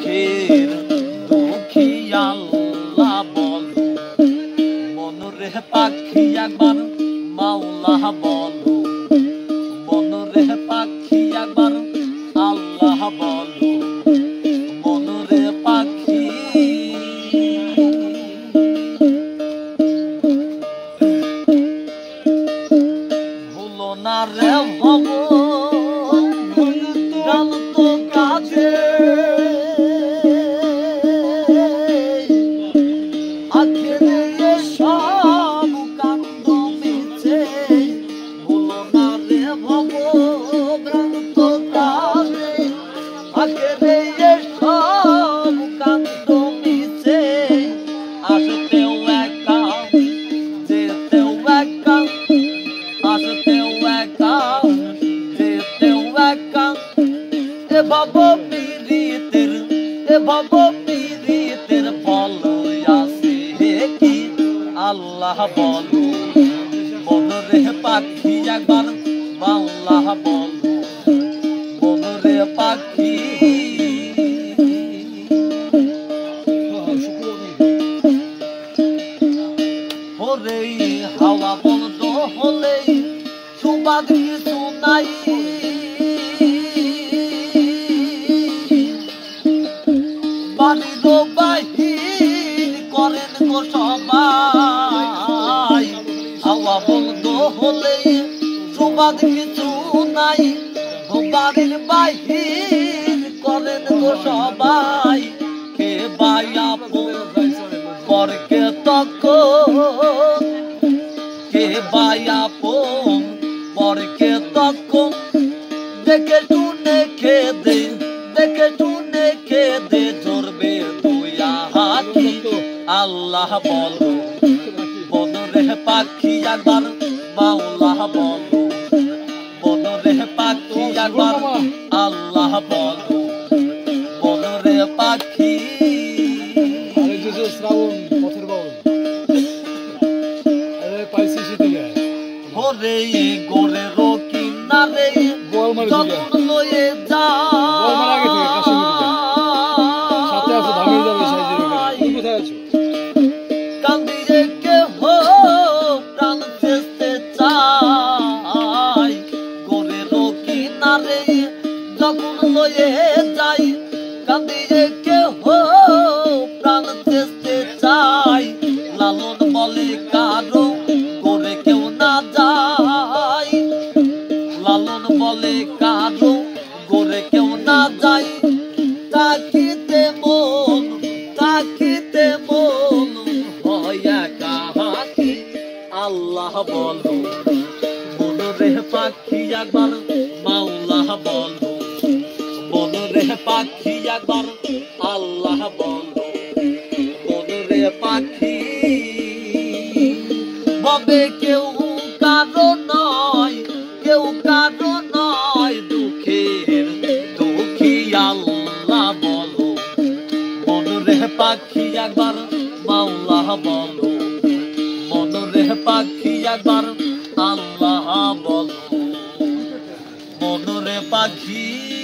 দুঃখের দুঃখী আল্লাহ বলো মনরে পাখি একবার মাওলা বলো মনরে পাখি একবার আল্লাহ বলো মনরে পাখি ভুলো না রে ভব ভ্রান্ত কাজে আখেরে সব কান্দ মিছে ভুলো না রে ভব ভ্রান্ত কাজে আখেরে সব কান্দ মিছে আসতেও একা যেতেও একা আসতেও একা যেতেও একা এ ভব পীড়িতের ফল আছে কি আল্লাহ বলো মনরে পাখি একবার মাওলা বলো মনরে পাখি ওরে হাওয়া বন্ধ হলে সুবাদ কিছু নাই বাড়ির বাহির করেন গো সবাই হাওয়া বন্ধ হলে সুবাদ কিছু নাই বাড়ির বাহির করেন গো সবাই কে বায়া পরকে তখন কে বায়া পরকে তখন দেখে শুনে খেদে দেখে শুনে খেদে ঝরবে দুয়া হাকি আল্লাহ বলো মনরে পাখি একবার মাওলা বলো মনরে পাখি একবার আল্লাহ বলো মনরে পাখি শ্রাবণ পথের বাউল ওরে গোরে রকি না রে যখন লয়ে যা কান্দিরে কে হো প্রাণ চেষ্টা চাই গোরে রকি না রে যখন লয়ে যাই কান্দিরে কে হো প্রাণ চেষ্টা চাই লালন বলে কারো করে কেউ না যায় লালন বলে কারো করে কেউ না যায় তাকিতে মন হয় কাহাকি আল্লাহ বলো মনরে পাখি একবার মাওলা বলো মনরে পাখি একবার আল্লাহ বলো মনরে পাখি ববে কেউ কারো নয় দুঃখের দুঃখী আল্লাহ বলো মনরে পাখি একবার মাওলা বলো মনরে পাখি একবার আল্লাহ বলো মনরে পাখি